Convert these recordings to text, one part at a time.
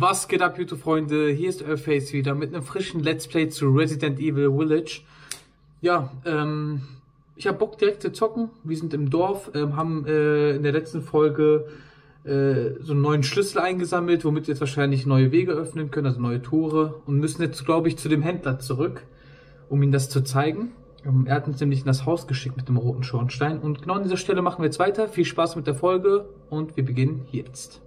Was geht ab, YouTube-Freunde? Hier ist Earthface wieder mit einem frischen Let's Play zu Resident Evil Village. Ja, ich habe Bock direkt zu zocken. Wir sind im Dorf, haben in der letzten Folge so einen neuen Schlüssel eingesammelt, womit wir jetzt wahrscheinlich neue Wege öffnen können, also neue Tore. Und müssen jetzt, glaube ich, zu dem Händler zurück, um ihm das zu zeigen. Er hat uns nämlich in das Haus geschickt mit dem roten Schornstein. Und genau an dieser Stelle machen wir jetzt weiter. Viel Spaß mit der Folge und wir beginnen jetzt.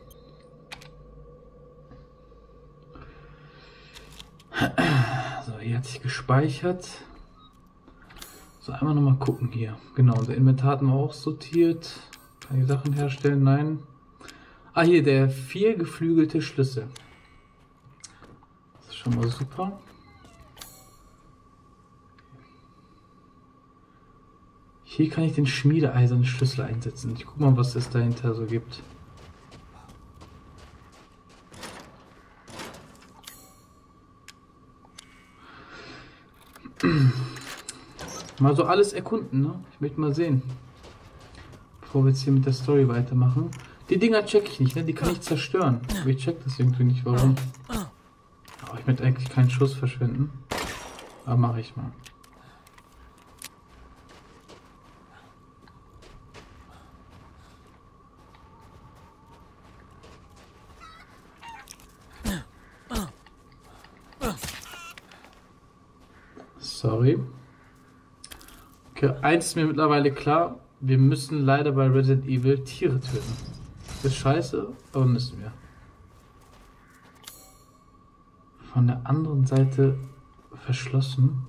So, hier hat sich gespeichert. So, einmal nochmal gucken hier. Genau, unser Inventar hatten wir auch sortiert. Kann ich Sachen herstellen? Nein. Ah, hier, der viergeflügelte Schlüssel. Das ist schon mal super. Hier kann ich den schmiedeeisernen Schlüssel einsetzen. Ich guck mal, was es dahinter so gibt. Mal so alles erkunden, ne? Ich möchte mal sehen. Bevor wir jetzt hier mit der Story weitermachen. Die Dinger check ich nicht, ne? Die kann ich zerstören. Aber ich check das irgendwie nicht, warum. Oh, ich möchte eigentlich keinen Schuss verschwenden. Aber mache ich mal. Sorry. Okay, eins ist mir mittlerweile klar. Wir müssen leider bei Resident Evil Tiere töten. Das ist scheiße, aber müssen wir. Von der anderen Seite verschlossen.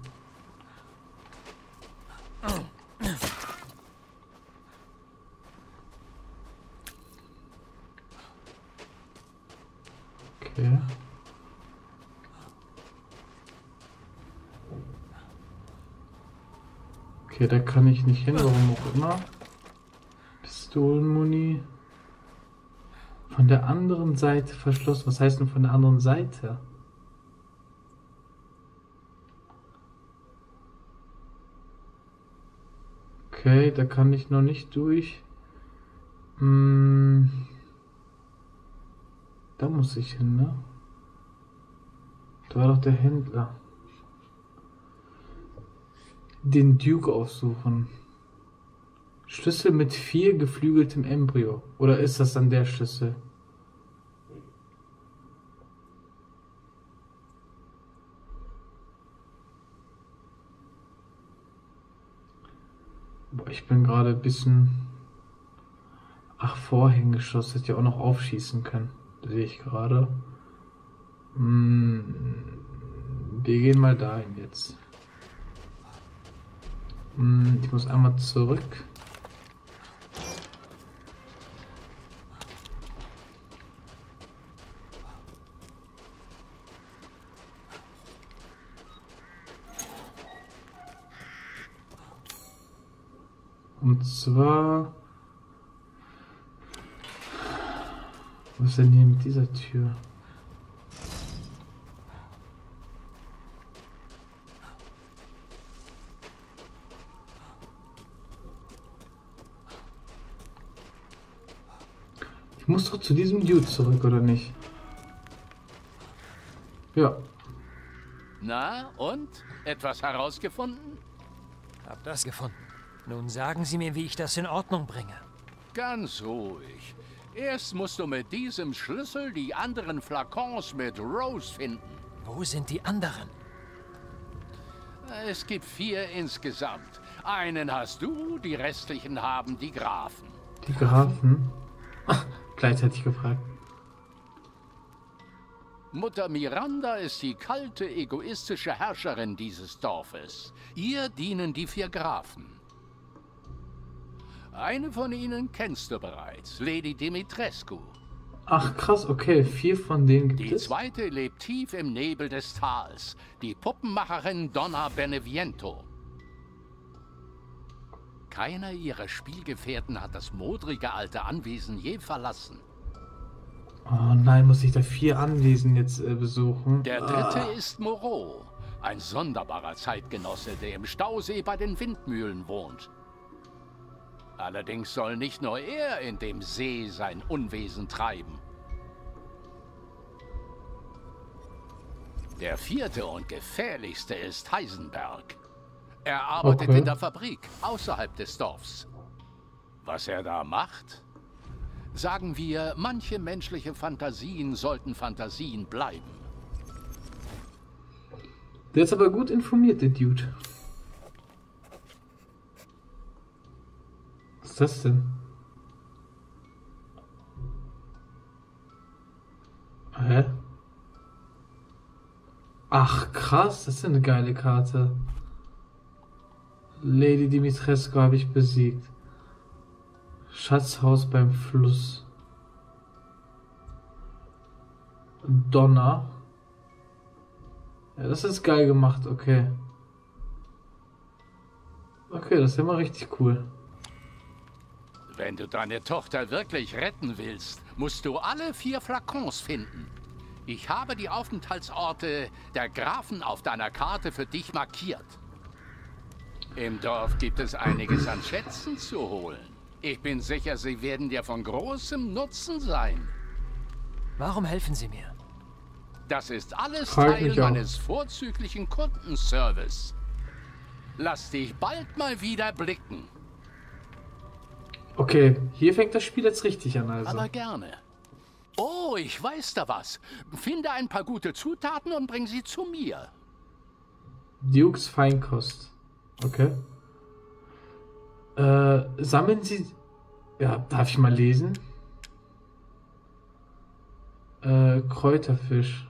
Okay. Okay, da kann ich nicht hin, warum auch immer. Pistolenmuni. Von der anderen Seite verschlossen. Was heißt denn von der anderen Seite? Okay, da kann ich noch nicht durch. Da muss ich hin, ne? Da war doch der Händler. Den Duke aufsuchen. Schlüssel mit 4 geflügeltem Embryo. Oder ist das dann der Schlüssel? Boah, ich bin gerade ein bisschen... Ach, Vorhängeschloss. Hätte ich auch noch aufschießen können. Das sehe ich gerade. Wir gehen mal dahin jetzt. Ich muss einmal zurück. Und zwar... Was ist denn hier mit dieser Tür? Ich muss doch zu diesem Dude zurück, oder nicht? Ja. Na, und? Etwas herausgefunden? Hab das gefunden. Nun sagen Sie mir, wie ich das in Ordnung bringe. Ganz ruhig. Erst musst du mit diesem Schlüssel die anderen Flakons mit Rose finden. Wo sind die anderen? Es gibt 4 insgesamt. Einen hast du, die restlichen haben die Grafen. Die Grafen? Ach, gleichzeitig gefragt. Mutter Miranda ist die kalte, egoistische Herrscherin dieses Dorfes. Ihr dienen die 4 Grafen. Eine von ihnen kennst du bereits, Lady Dimitrescu. Ach krass, okay, 4 von denen gibt Die es. zweite lebt tief im Nebel des Tals, die Puppenmacherin Donna Beneviento. Keiner ihrer Spielgefährten hat das modrige alte Anwesen je verlassen. Oh nein, muss ich da 4 Anwesen jetzt besuchen? Der dritte ist Moreau, ein sonderbarer Zeitgenosse, der im Stausee bei den Windmühlen wohnt. Allerdings soll nicht nur er in dem See sein Unwesen treiben. Der vierte und gefährlichste ist Heisenberg. Er arbeitet in der Fabrik außerhalb des Dorfs. Was er da macht? Sagen wir, manche menschliche Fantasien sollten Fantasien bleiben. Der ist aber gut informiert, der Dude. Was ist das denn? Hä? Ach krass, das ist eine geile Karte. Lady Dimitrescu habe ich besiegt. Schatzhaus beim Fluss. Donner. Ja, das ist geil gemacht, okay. Okay, das ist immer richtig cool. Wenn du deine Tochter wirklich retten willst, musst du alle 4 Flakons finden. Ich habe die Aufenthaltsorte der Grafen auf deiner Karte für dich markiert. Im Dorf gibt es einiges an Schätzen zu holen. Ich bin sicher, sie werden dir von großem Nutzen sein. Warum helfen Sie mir? Das ist alles Frag Teil mich auch. meines vorzüglichen Kundenservice. Lass dich bald mal wieder blicken. Okay, hier fängt das Spiel jetzt richtig an, also. Aber gerne. Oh, ich weiß da was. Finde ein paar gute Zutaten und bring sie zu mir. Dukes Feinkost. Okay. Sammeln Sie... Ja, darf ich mal lesen? Kräuterfisch.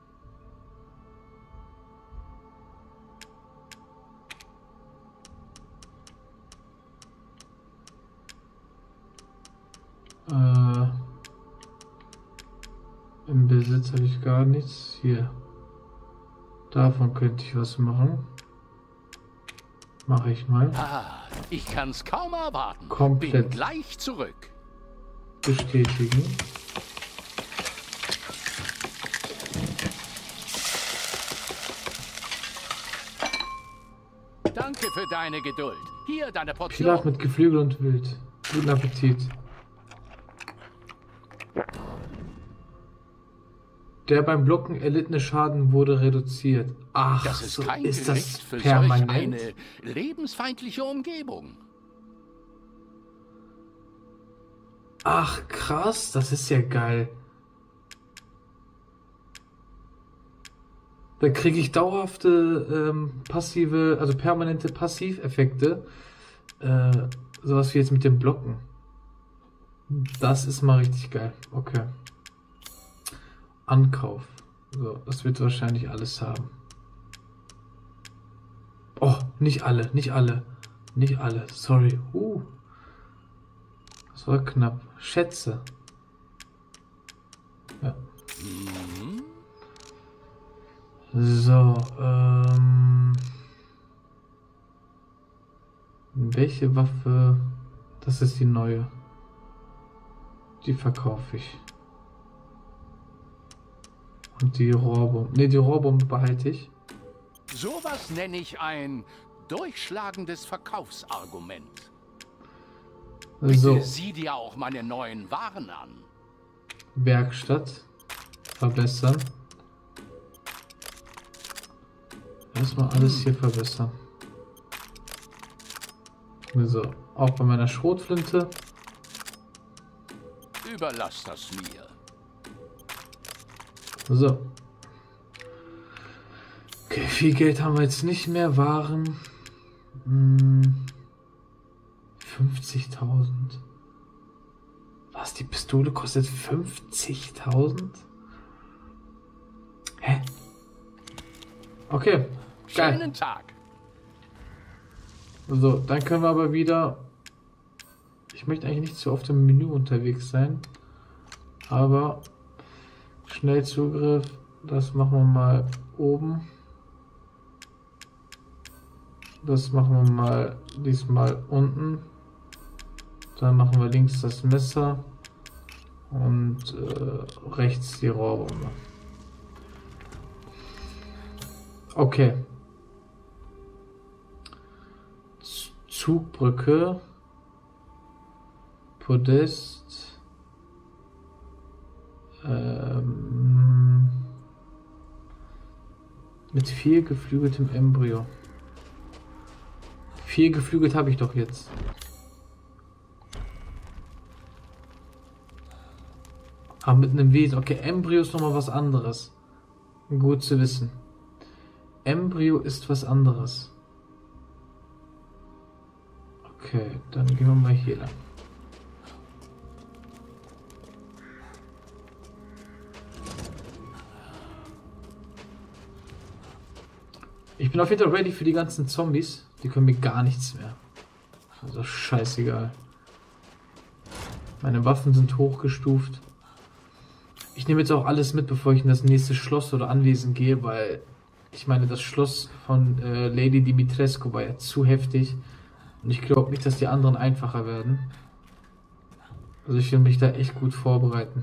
Im Besitz habe ich gar nichts. Hier. Davon könnte ich was machen. Mache ich mal. Ah, ich kann's kaum erwarten. Komplett. Bin gleich zurück. Bestätigen. Danke für deine Geduld. Hier deine Pilat Portion. mit Geflügel und Wild. Guten Appetit. Der beim Blocken erlittene Schaden wurde reduziert. Ach, Das ist so kein ist Gericht das für permanent. solch eine lebensfeindliche Umgebung. Ach, krass, das ist ja geil. Da kriege ich dauerhafte passive, also permanente Passiveffekte. Sowas wie jetzt mit dem Blocken. Das ist mal richtig geil. Okay. Ankauf. So, das wird wahrscheinlich alles haben. Oh, nicht alle, nicht alle. Nicht alle, sorry. Das war knapp. Schätze. Ja. So, welche Waffe? Das ist die neue. Die verkaufe ich. Und die Rohrbombe. Ne, die Rohrbombe behalte ich. Sowas nenne ich ein durchschlagendes Verkaufsargument. So, Bitte sieh dir auch meine neuen Waren an. Werkstatt. Verbessern. Erstmal alles hier verbessern. So, auch bei meiner Schrotflinte. Überlass das mir. So. Okay, viel Geld haben wir jetzt nicht mehr. Waren 50.000. Was? Die Pistole kostet 50.000? Hä? Okay. Geil. Schönen Tag. So, dann können wir aber wieder... Ich möchte eigentlich nicht so oft im Menü unterwegs sein. Aber... Schnellzugriff, das machen wir mal oben. Das machen wir mal diesmal unten. Dann machen wir links das Messer und rechts die Rohrbombe. Okay. Zugbrücke. Podest. Mit 4 geflügeltem Embryo. 4 geflügelt habe ich doch jetzt. Aber mit einem Wesen. Okay, Embryo ist nochmal was anderes. Gut zu wissen. Embryo ist was anderes. Okay, dann gehen wir mal hier lang. Ich bin auf jeden Fall ready für die ganzen Zombies. Die können mir gar nichts mehr. Also scheißegal. Meine Waffen sind hochgestuft. Ich nehme jetzt auch alles mit, bevor ich in das nächste Schloss oder Anwesen gehe, weil ich meine, das Schloss von Lady Dimitrescu war ja zu heftig. Und ich glaube nicht, dass die anderen einfacher werden. Also ich will mich da echt gut vorbereiten.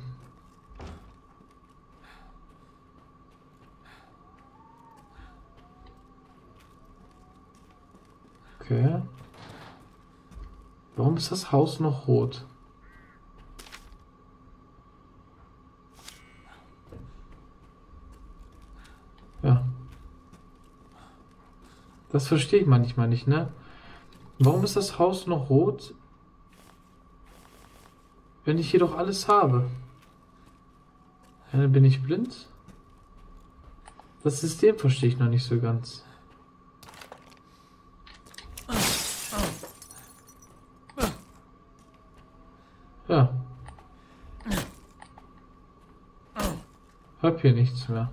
Okay. Warum ist das Haus noch rot? Ja. Das verstehe ich manchmal nicht, ne? Warum ist das Haus noch rot, wenn ich hier doch alles habe? Ja, dann bin ich blind. Das System verstehe ich noch nicht so ganz. Ja. Hab hier nichts mehr.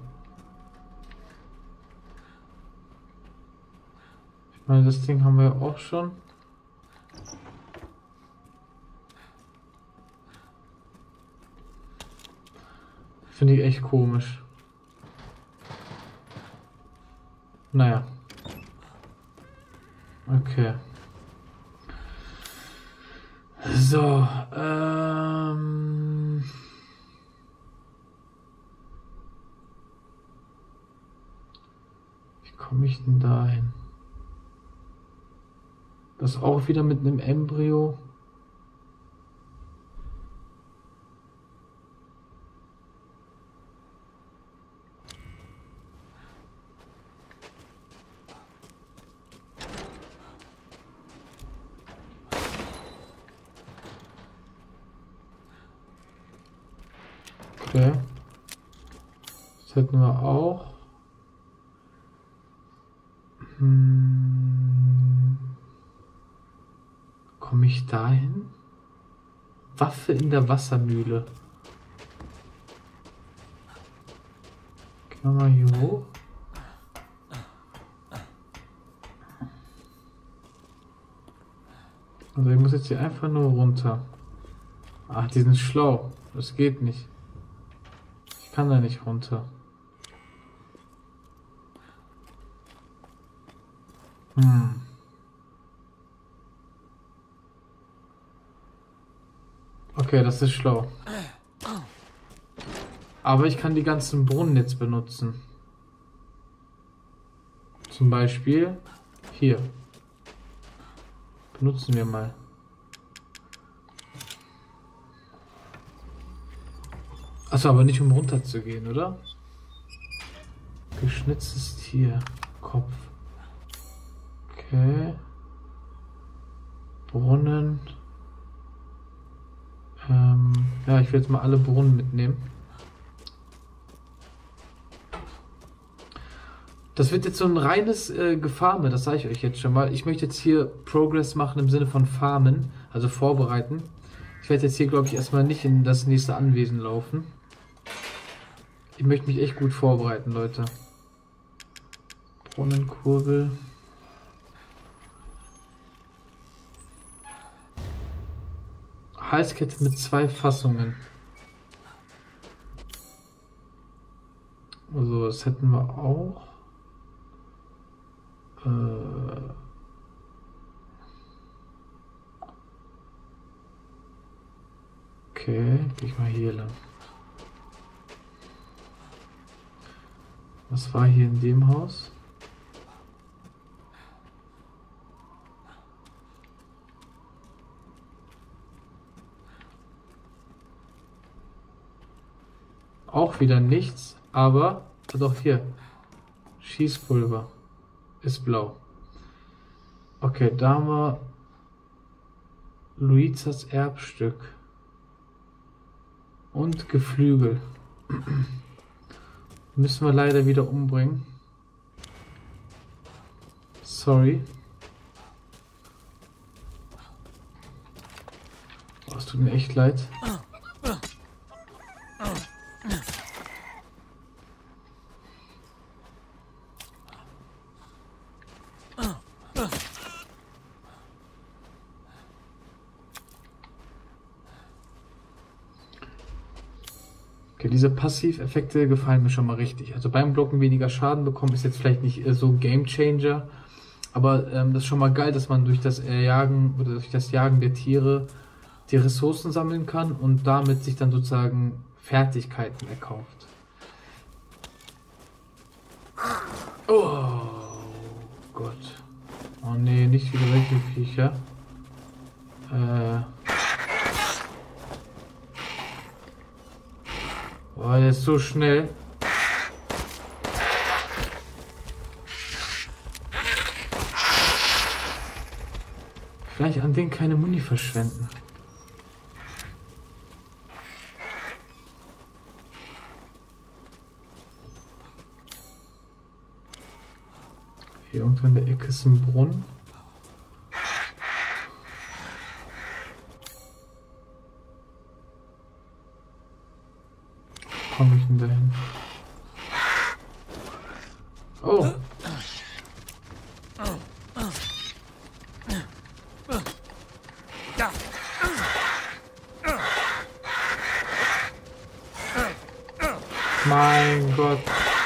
Ich meine, das Ding haben wir ja auch schon. Finde ich echt komisch. Naja. Okay. So, wie komme ich denn dahin? Das auch wieder mit einem Embryo. Okay. Das hätten wir auch. Komme ich dahin? Waffe in der Wassermühle. Gehen wir mal hier hoch. Also ich muss jetzt hier einfach nur runter. Ach, die sind schlau. Das geht nicht. Ich kann da nicht runter. Okay, das ist schlau. Aber ich kann die ganzen Brunnen jetzt benutzen. Zum Beispiel hier. Benutzen wir mal. Achso, aber nicht um runter zu gehen, oder? Geschnitztes Tier. Kopf. Okay. Brunnen. Ja, ich will jetzt mal alle Brunnen mitnehmen. Das wird jetzt so ein reines Gefarme, das sage ich euch jetzt schon mal. Ich möchte jetzt hier Progress machen im Sinne von Farmen, also vorbereiten. Ich werde jetzt hier, glaube ich, erstmal nicht in das nächste Anwesen laufen. Ich möchte mich echt gut vorbereiten, Leute. Brunnenkurbel. Halskette mit 2 Fassungen. Also, das hätten wir auch. Okay, gehe ich mal hier lang. Was war hier in dem Haus? Auch wieder nichts, aber doch hier. Schießpulver ist blau. Okay, da haben wir Luizas Erbstück. Und Geflügel. Müssen wir leider wieder umbringen. Sorry. Oh, es tut mir echt leid. Okay, diese Passiveffekte gefallen mir schon mal richtig. Also beim Blocken weniger Schaden bekommen ist jetzt vielleicht nicht so Game Changer, aber das ist schon mal geil, dass man durch das Jagen oder durch das Jagen der Tiere die Ressourcen sammeln kann und damit sich dann sozusagen Fertigkeiten erkauft. Oh Gott. Oh nee, nicht wieder welche Viecher. Oh, der ist so schnell. Vielleicht an den keine Muni verschwenden. Hier irgendwo in der Ecke ist ein Brunnen. Wie komme ich denn dahin? Oh! Mein Gott!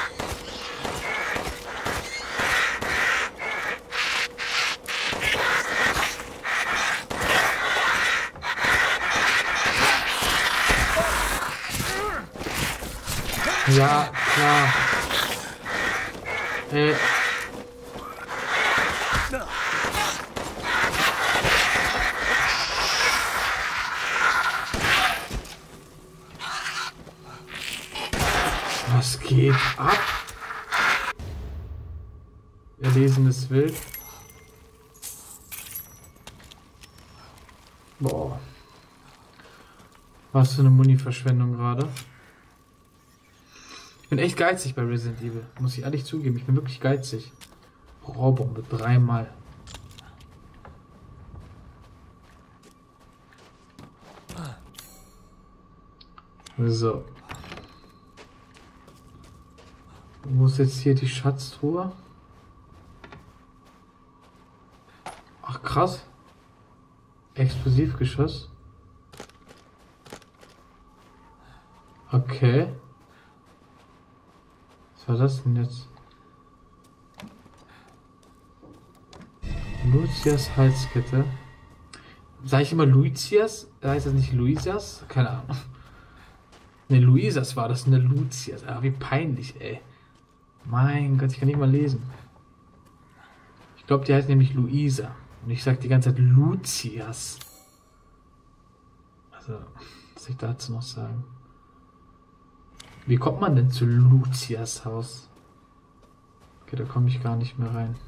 Ja, klar. Was geht ab? Erlesenes Wild. Boah. Was für eine Muni-Verschwendung gerade. Ich bin echt geizig bei Resident Evil. Muss ich ehrlich zugeben. Ich bin wirklich geizig. Rohrbombe 3-mal. So. Wo ist jetzt hier die Schatztruhe? Ach krass. Explosivgeschoss. Okay. Was war das denn jetzt? Lucias Halskette. Sag ich immer Lucias? Heißt das nicht Luisas? Keine Ahnung. Ne, Luisas war das, eine Lucias. Ah, wie peinlich, ey. Mein Gott, ich kann nicht mal lesen. Ich glaube, die heißt nämlich Luisa. Und ich sag die ganze Zeit Lucias. Also, was soll ich dazu noch sagen? Wie kommt man denn zu Lucias Haus? Okay, da komme ich gar nicht mehr rein.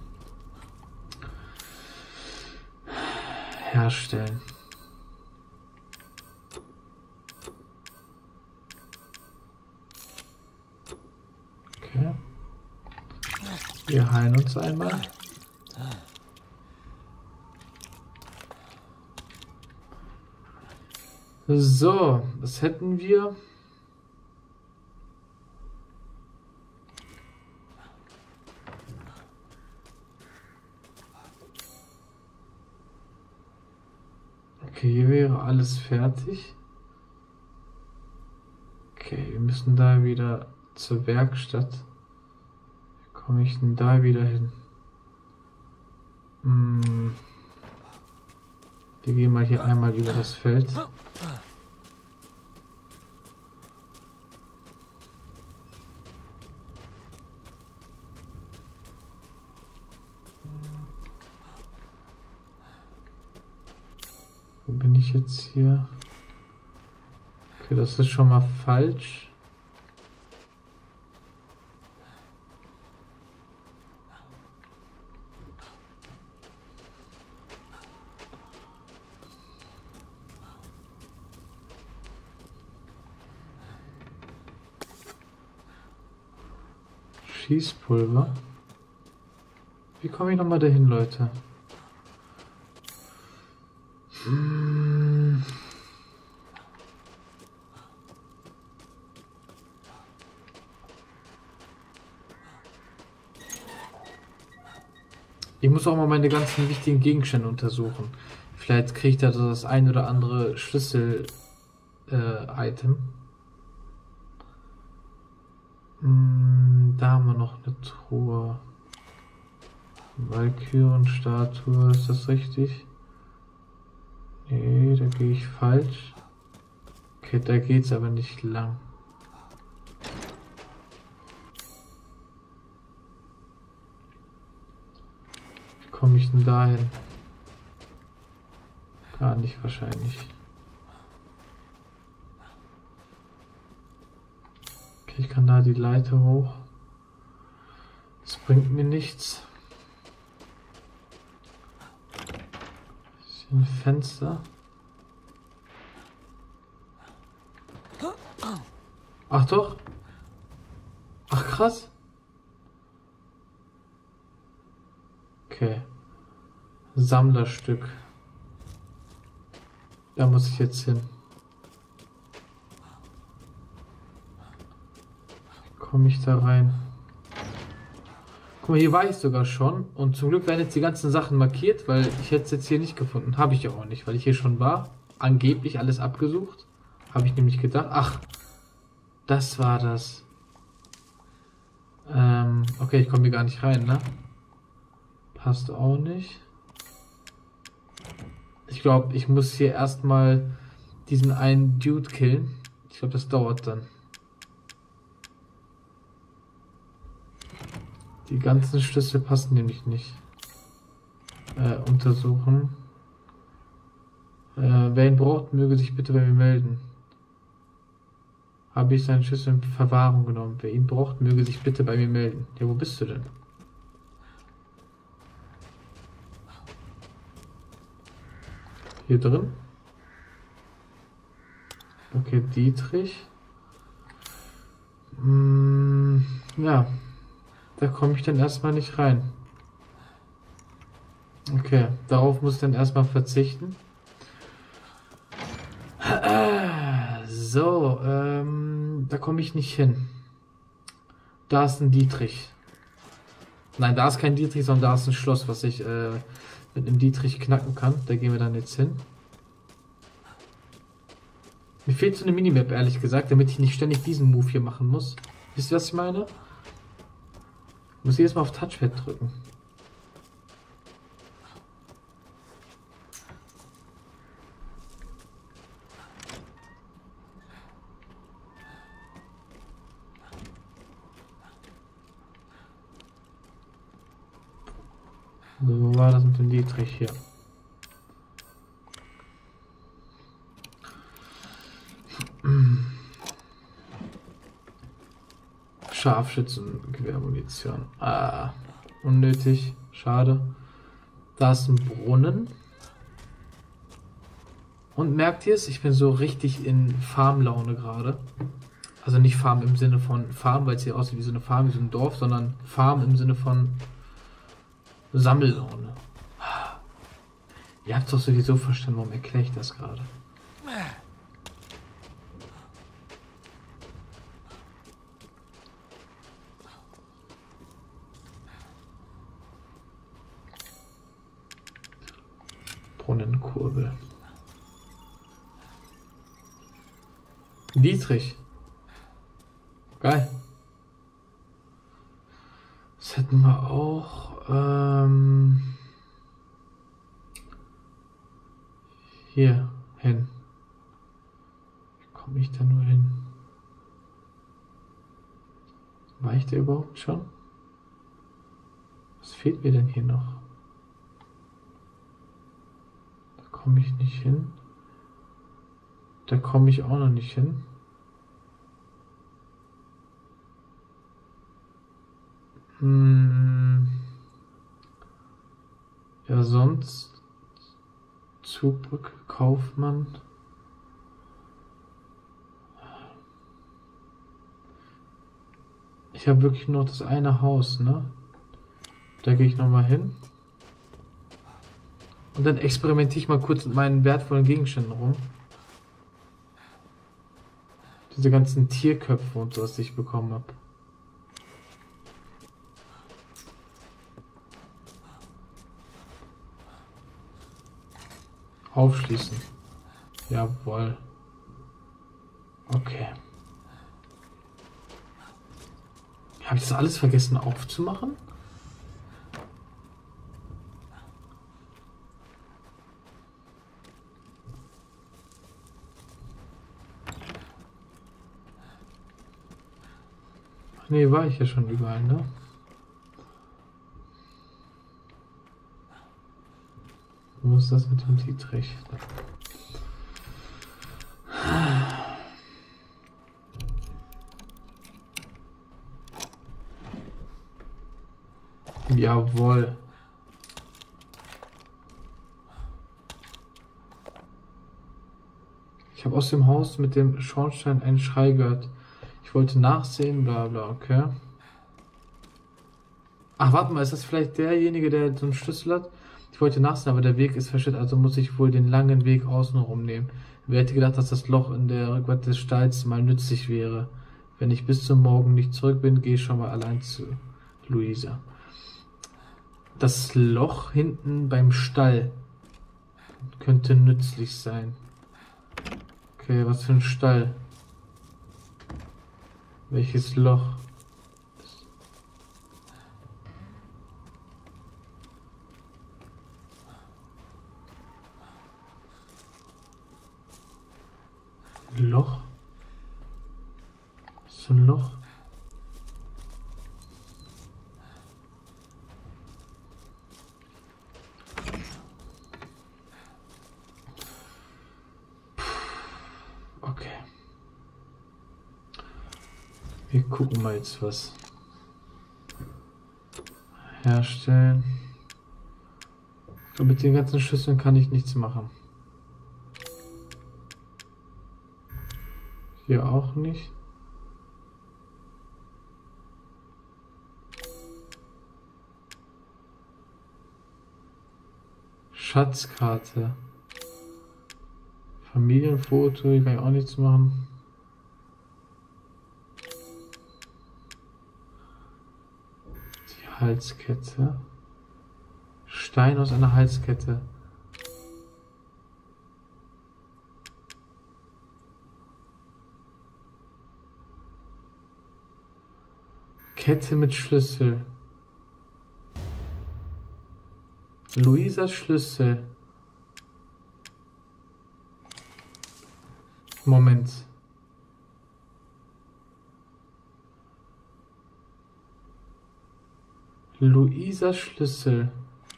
Herstellen. Okay. Wir heilen uns einmal. So, das hätten wir. Okay, hier wäre alles fertig. Okay, wir müssen da wieder zur Werkstatt. Wie komme ich denn da wieder hin? Wir gehen mal hier einmal über das Feld. Wo bin ich jetzt hier? Okay, das ist schon mal falsch. Schießpulver. Wie komme ich nochmal dahin, Leute? Ich muss auch mal meine ganzen wichtigen Gegenstände untersuchen. Vielleicht kriege ich da das ein oder andere Schlüssel-Item. Da haben wir noch eine Truhe. Walkürenstatue, ist das richtig? Nee, da gehe ich falsch. Okay, da geht's aber nicht lang. Wie komme ich denn dahin? Gar nicht wahrscheinlich. Okay, ich kann da die Leiter hoch. Das bringt mir nichts. Ist hier ein Fenster? Ach doch. Ach krass. Okay. Sammlerstück. Da muss ich jetzt hin. Komme ich da rein? Guck mal, hier war ich sogar schon. Und zum Glück werden jetzt die ganzen Sachen markiert, weil ich hätte es jetzt hier nicht gefunden. Habe ich ja auch nicht, weil ich hier schon war. Angeblich alles abgesucht. Habe ich nämlich gedacht. Ach, das war das. Okay, ich komme hier gar nicht rein, ne? Passt auch nicht. Ich glaube, ich muss hier erstmal diesen einen Dude killen. Ich glaube, das dauert dann. Die ganzen Schlüssel passen nämlich nicht. Untersuchen. Wer ihn braucht, möge sich bitte bei mir melden. Habe ich seinen Schlüssel in Verwahrung genommen. Wer ihn braucht, möge sich bitte bei mir melden. Ja, wo bist du denn? Hier drin? Okay, Dietrich. Ja. Da komme ich dann erstmal nicht rein. Okay, darauf muss ich dann erstmal verzichten. So, da komme ich nicht hin. Da ist ein Dietrich. Nein, da ist kein Dietrich, sondern da ist ein Schloss, was ich mit einem Dietrich knacken kann. Da gehen wir dann jetzt hin. Mir fehlt so eine Minimap, ehrlich gesagt, damit ich nicht ständig diesen Move hier machen muss. Wisst ihr, was ich meine? Ich muss jedes Mal auf Touchpad drücken. So, wo war das mit dem Dietrich hier? Scharfschützengewehrmunition. Ah, unnötig. Schade. Da ist ein Brunnen. Und merkt ihr es? Ich bin so richtig in Farmlaune gerade. Also nicht Farm im Sinne von Farm, weil es hier aussieht wie so eine Farm, wie so ein Dorf, sondern Farm im Sinne von Sammellaune. Ihr habt es doch sowieso verstanden, warum erkläre ich das gerade? Brunnenkurbel. Dietrich. Geil. Das hätten wir auch. Hier hin. Wie komme ich da nur hin? War ich da überhaupt schon? Was fehlt mir denn hier noch? Da komme ich nicht hin. Da komme ich auch noch nicht hin. Ja, sonst Zugbrücke, Kaufmann. Ich habe wirklich nur das eine Haus, ne? Da gehe ich nochmal hin. Und dann experimentiere ich mal kurz mit meinen wertvollen Gegenständen rum. Diese ganzen Tierköpfe und so, was ich bekommen habe. Aufschließen. Jawohl. Okay. Habe ich das alles vergessen aufzumachen? Nee, war ich ja schon überall, ne? Wo ist das mit dem Dietrich? Jawohl. Ich habe aus dem Haus mit dem Schornstein einen Schrei gehört. Ich wollte nachsehen, bla bla, okay. Ach, warte mal, ist das vielleicht derjenige, der so einen Schlüssel hat? Ich wollte nachsehen, aber der Weg ist verschüttet, also muss ich wohl den langen Weg außenrum nehmen. Wer hätte gedacht, dass das Loch in der Rückwand des Stalls mal nützlich wäre? Wenn ich bis zum Morgen nicht zurück bin, gehe ich schon mal allein zu Luisa. Das Loch hinten beim Stall könnte nützlich sein. Okay, was für ein Stall? Welches Loch? Loch? Was für ein Loch? Okay. Wir gucken mal jetzt was. Herstellen. Und mit den ganzen Schüsseln kann ich nichts machen. Hier auch nicht. Schatzkarte. Familienfoto, hier kann ich auch nichts machen. Die Halskette. Stein aus einer Halskette. Kette mit Schlüssel. Luisas Schlüssel. Moment. Luisas Schlüssel.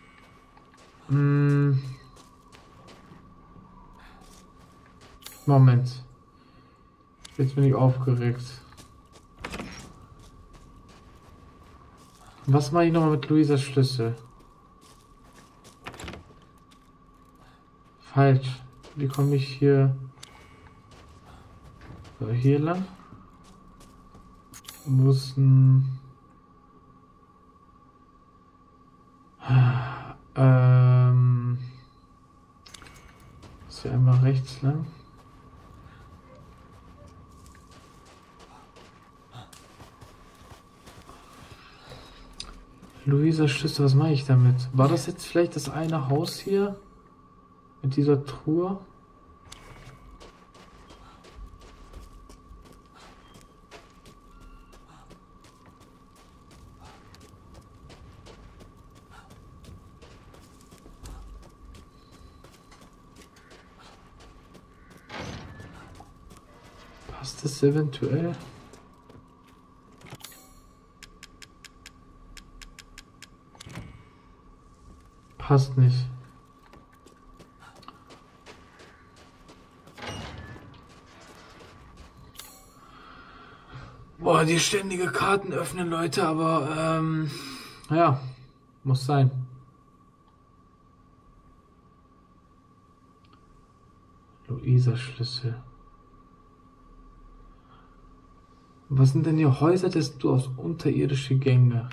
Moment. Jetzt bin ich aufgeregt. Was mache ich nochmal mit Luisas Schlüssel? Falsch. Wie komme ich hier? So, hier lang. Muss ein... Ist ja einmal rechts lang. Luisa Schlüssel, was mache ich damit? War das jetzt vielleicht das eine Haus hier? Mit dieser Truhe? Passt das eventuell? Passt nicht. Boah, die ständige Karten öffnen, Leute, aber ja, muss sein. Luisa Schlüssel. Was sind denn hier Häuser des Dorfs? Unterirdische Gänge.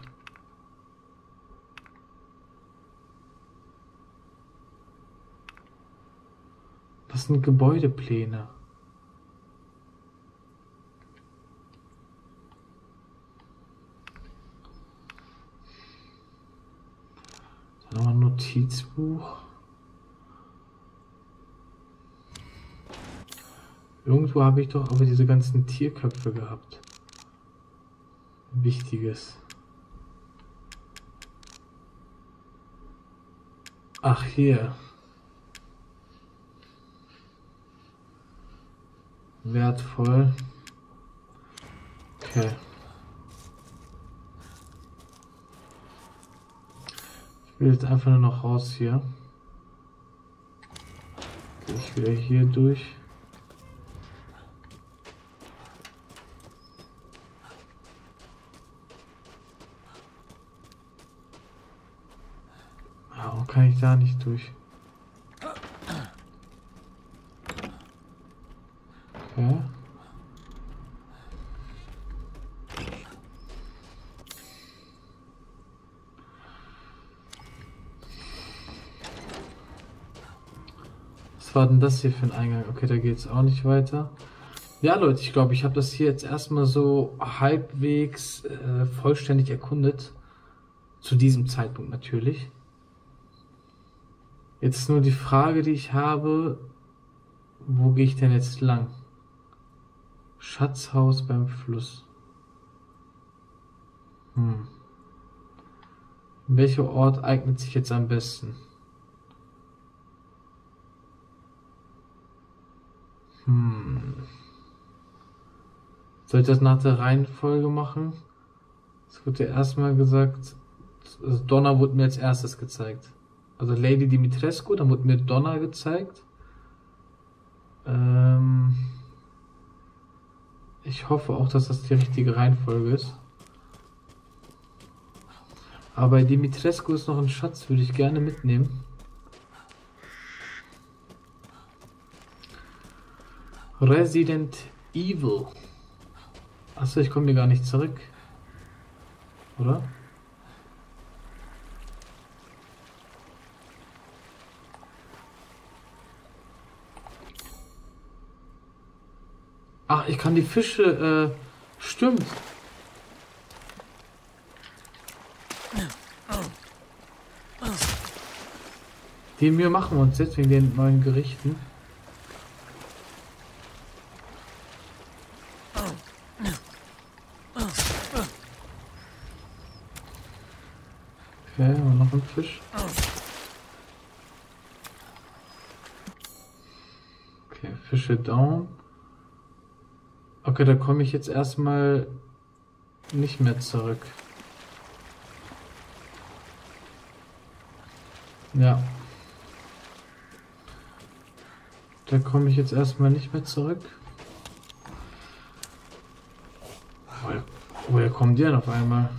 Was sind Gebäudepläne? Dann nochmal ein Notizbuch. Irgendwo habe ich doch aber diese ganzen Tierköpfe gehabt. Wichtiges. Ach, hier. Wertvoll. Okay. Ich will jetzt einfach nur noch raus hier. Gehe ich wieder hier durch. Warum kann ich da nicht durch? Okay. Was war denn das hier für ein Eingang? Okay, da geht es auch nicht weiter. Ja, Leute, ich glaube, ich habe das hier jetzt erstmal so halbwegs vollständig erkundet. Zu diesem Zeitpunkt natürlich. Jetzt ist nur die Frage, die ich habe, wo gehe ich denn jetzt lang? Schatzhaus beim Fluss. Welcher Ort eignet sich jetzt am besten? Soll ich das nach der Reihenfolge machen? Es wurde ja erstmal gesagt, also Donna wurde mir als erstes gezeigt. Also Lady Dimitrescu, dann wurde mir Donna gezeigt. Ich hoffe auch, dass das die richtige Reihenfolge ist. Aber bei Dimitrescu ist noch ein Schatz, würde ich gerne mitnehmen. Resident Evil. Achso, ich komme hier gar nicht zurück. Oder? Ach, ich kann die Fische, stimmt. Die Mühe machen wir uns jetzt wegen den neuen Gerichten. Okay, und noch ein Fisch. Okay, Fische down. Okay, da komme ich jetzt erstmal nicht mehr zurück. Ja. Da komme ich jetzt erstmal nicht mehr zurück. Woher kommen die denn auf einmal?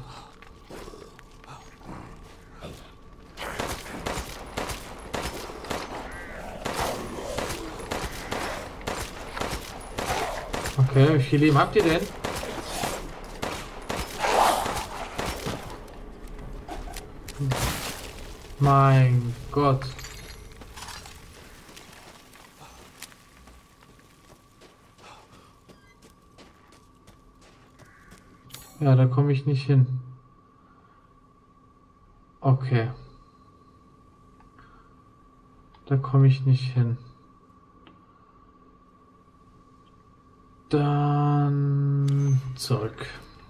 Okay, wie viel Leben habt ihr denn? Mein Gott. Ja, da komme ich nicht hin. Okay. Da komme ich nicht hin. Dann zurück.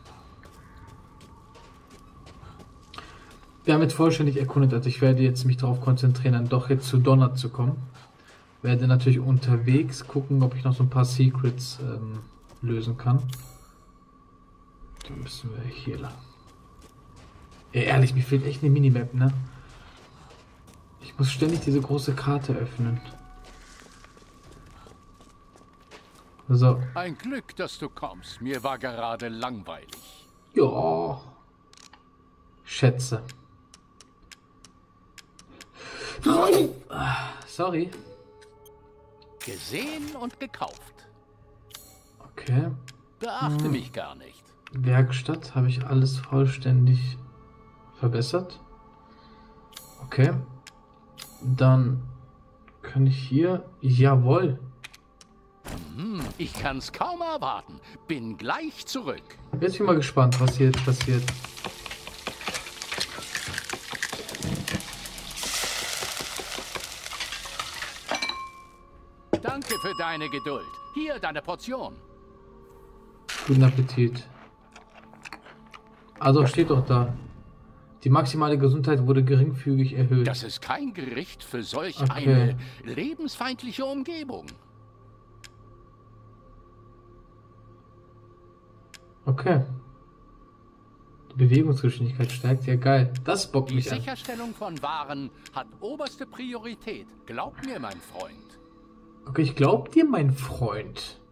Wir haben jetzt vollständig erkundet, also ich werde jetzt mich darauf konzentrieren, dann doch jetzt zu Donna zu kommen. Werde natürlich unterwegs gucken, ob ich noch so ein paar Secrets lösen kann. Dann müssen wir hier lang. Ey, ehrlich, mir fehlt echt eine Minimap, ne? Ich muss ständig diese große Karte öffnen. So. Ein Glück, dass du kommst. Mir war gerade langweilig. Ja. Schätze. Sorry. Gesehen und gekauft. Okay. Beachte mich gar nicht. Werkstatt habe ich alles vollständig verbessert. Okay. Dann kann ich hier... Jawohl. Ich kann's kaum erwarten. Bin gleich zurück. Jetzt bin ich mal gespannt, was hier jetzt passiert. Danke für deine Geduld. Hier deine Portion. Guten Appetit. Also steht doch da. Die maximale Gesundheit wurde geringfügig erhöht. Das ist kein Gericht für solch Okay. eine lebensfeindliche Umgebung. Okay. Die Bewegungsgeschwindigkeit steigt. Ja, geil. Das bockt Die mich an. Sicherstellung von Waren hat oberste Priorität. Glaub mir, mein Freund. Okay, ich glaub dir, mein Freund.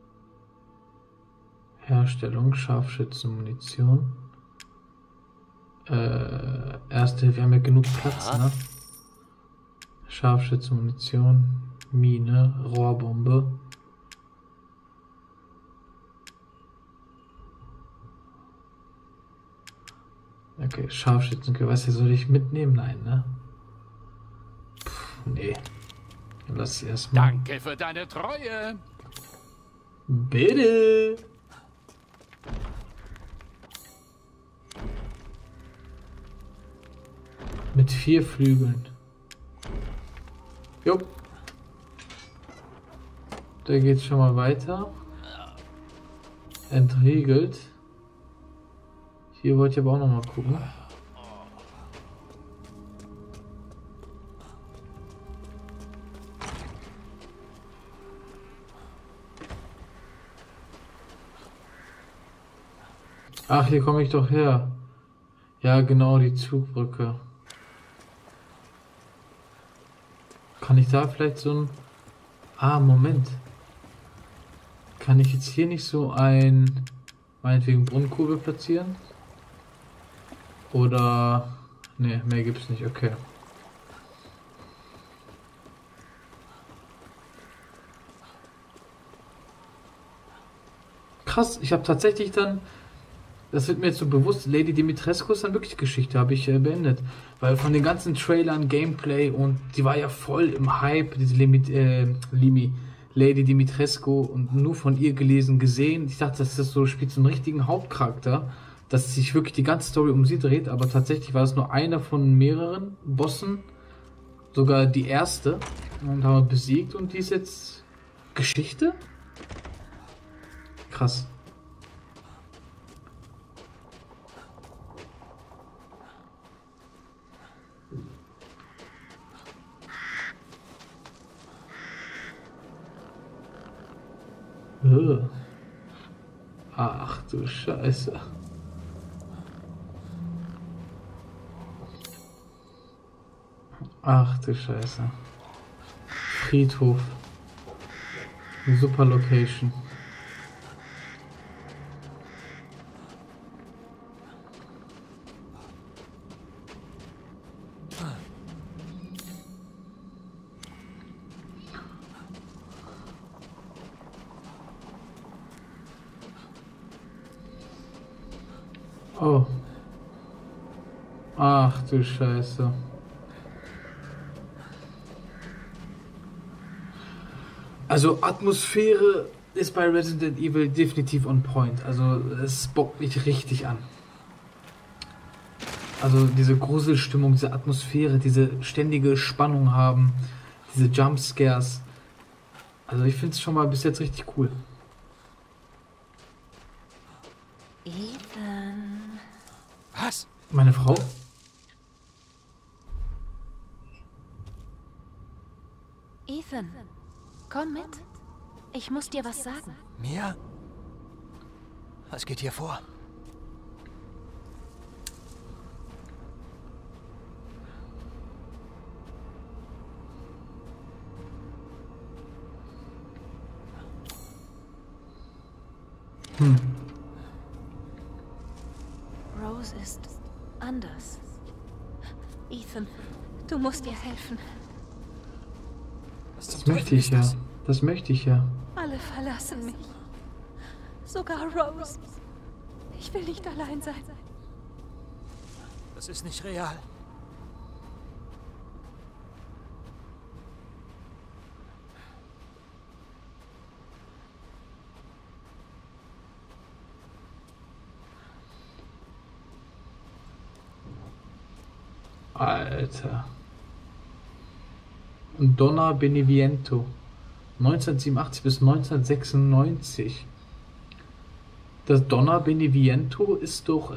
Herstellung, Scharfschützenmunition. Erste, wir haben ja genug Platz, ne? Scharfschützenmunition, Mine, Rohrbombe. Okay, Scharfschützengewehr, was soll ich mitnehmen? Nein, ne? Nee. Lass erstmal. Danke für deine Treue. Bitte. Mit 4 Flügeln. Jo. Da geht's schon mal weiter. Entriegelt. Hier wollte ich aber auch noch mal gucken. Ach, hier komme ich doch her. Ja, genau, die Zugbrücke. Kann ich da vielleicht so ein... Ah, Moment. Kann ich jetzt hier nicht so ein... meinetwegen Brunnenkurbel platzieren? Oder... Ne, mehr gibt's nicht, okay. Krass, ich habe tatsächlich dann... Das wird mir jetzt so bewusst, Lady Dimitrescu ist dann wirklich Geschichte, habe ich beendet. Weil von den ganzen Trailern, Gameplay und die war ja voll im Hype, diese Lady Dimitrescu, und nur von ihr gelesen, gesehen. Ich dachte, das so spielt so einen richtigen Hauptcharakter, dass sich wirklich die ganze Story um sie dreht, aber tatsächlich war es nur einer von mehreren Bossen, sogar die erste, und haben wir besiegt, und die ist jetzt Geschichte? Krass. Ach du Scheiße. Ach du Scheiße. Friedhof. Super Location. Oh. Ach du Scheiße. Also Atmosphäre ist bei Resident Evil definitiv on point. Also es bockt mich richtig an. Also diese Gruselstimmung, diese Atmosphäre, diese ständige Spannung haben, diese Jumpscares. Also ich finde es schon mal bis jetzt richtig cool. Ethan. Was? Meine Frau? Ethan, komm mit. Ich muss dir was sagen. Mir? Was geht hier vor? Rose ist anders. Ethan, du musst ihr helfen. Was zum Das möchte Teufel ich ist ja. das? Das möchte ich ja. Alle verlassen mich. Sogar Rose. Ich will nicht allein sein. Das ist nicht real. Alter. Donna Beneviento. 1987 bis 1996. Das Donna Beneviento ist doch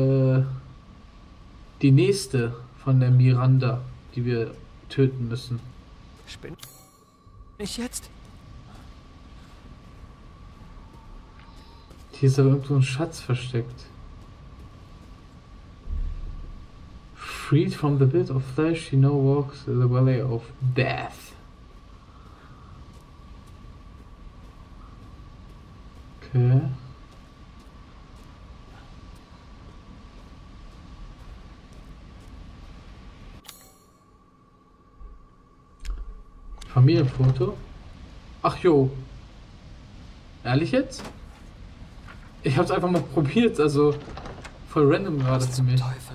die nächste von der Miranda, die wir töten müssen. Spinn ich jetzt? Hier ist aber irgendwo ein Schatz versteckt. Freed from the pit of flesh, she now walks the valley of death. Okay. Familienfoto. Ach jo. Ehrlich jetzt? Ich hab's einfach mal probiert, also voll random gerade für mich. Teufel.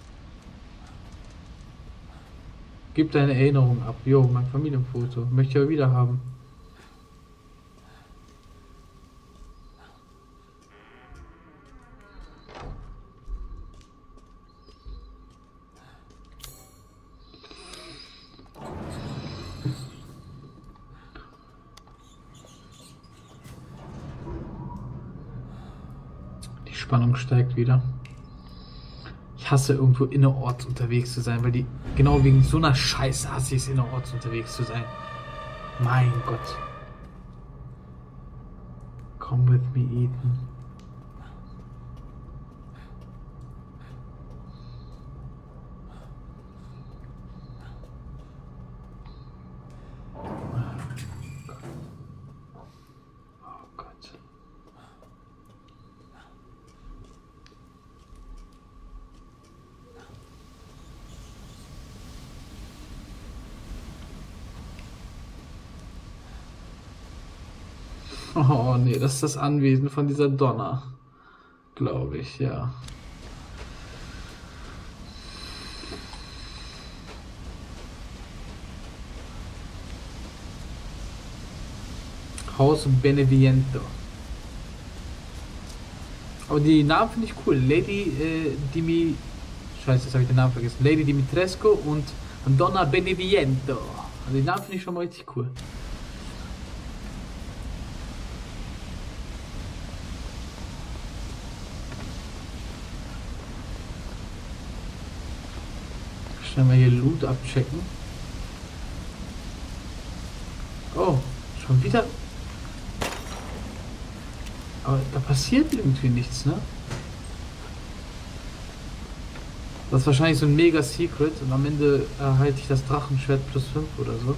Gib deine Erinnerung ab. Jo, mein Familienfoto. Möchte ich aber wieder haben. Die Spannung steigt wieder. Ich hasse irgendwo innerorts unterwegs zu sein, weil die genau wegen so einer Scheiße hasse ich es, innerorts unterwegs zu sein. Mein Gott. Come with me, Ethan. Oh Gott. Oh nee, das ist das Anwesen von dieser Donna. Glaube ich, ja. Haus Beneviento. Aber die Namen finde ich cool. Lady Scheiße, jetzt habe ich den Namen vergessen. Lady Dimitrescu und Donna Beneviento. Also die Namen finde ich schon mal richtig cool. Schnell mal hier Loot abchecken. Oh, schon wieder. Aber da passiert irgendwie nichts, ne? Das ist wahrscheinlich so ein mega Secret und am Ende erhalte ich das Drachenschwert +5 oder so.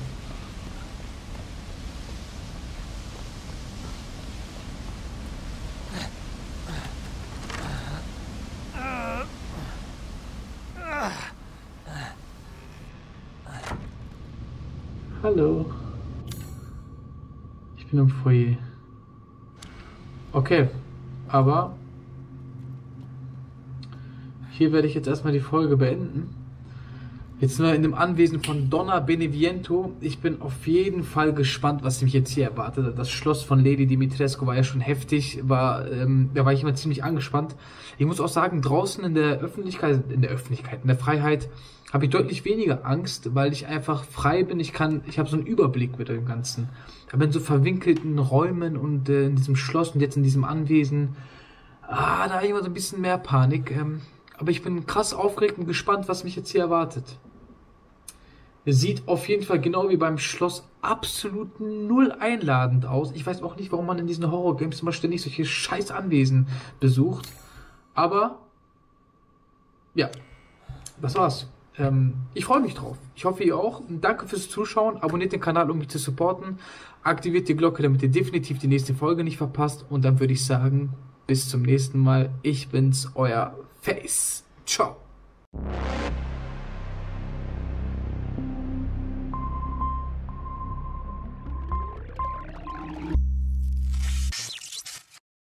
Hallo. Ich bin im Foyer. Okay, aber hier werde ich jetzt erstmal die Folge beenden. Jetzt sind wir in dem Anwesen von Donna Beneviento. Ich bin auf jeden Fall gespannt, was mich jetzt hier erwartet. Das Schloss von Lady Dimitrescu war ja schon heftig, da war ich immer ziemlich angespannt. Ich muss auch sagen, draußen in der Freiheit, habe ich deutlich weniger Angst, weil ich einfach frei bin. Ich habe so einen Überblick mit dem Ganzen. Aber in so verwinkelten Räumen und in diesem Schloss und jetzt in diesem Anwesen, da habe ich immer so ein bisschen mehr Panik. Aber ich bin krass aufgeregt und gespannt, was mich jetzt hier erwartet. Es sieht auf jeden Fall genau wie beim Schloss absolut null einladend aus. Ich weiß auch nicht, warum man in diesen Horror-Games immer ständig solche scheiß Anwesen besucht. Aber, ja, das war's. Ich freue mich drauf. Ich hoffe, ihr auch. Danke fürs Zuschauen. Abonniert den Kanal, um mich zu supporten. Aktiviert die Glocke, damit ihr definitiv die nächste Folge nicht verpasst. Und dann würde ich sagen, bis zum nächsten Mal. Ich bin's, euer Face. Ciao.